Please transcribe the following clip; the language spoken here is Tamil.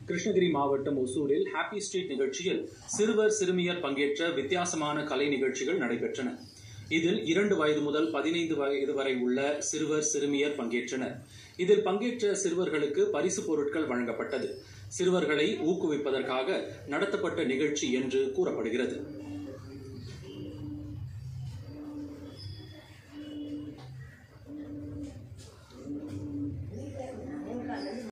கிருஷ்ணகிரி மாவட்டம் ஒசூரில் ஹாப்பி ஸ்ட்ரீட் நிகழ்ச்சியில் சிறுவர் சிறுமியர் பங்கேற்ற வித்தியாசமான கலை நிகழ்ச்சிகள் நடைபெற்றன. இதில் 2 வயது முதல் 15 வயது வரை உள்ள சிறுவர் சிறுமியர் பங்கேற்றனர். இதில் பங்கேற்ற சிறுவர்களுக்கு பரிசு பொருட்கள் வழங்கப்பட்டது. சிறுவர்களை ஊக்குவிப்பதற்காக நடத்தப்பட்ட நிகழ்ச்சி என்று கூறப்படுகிறது.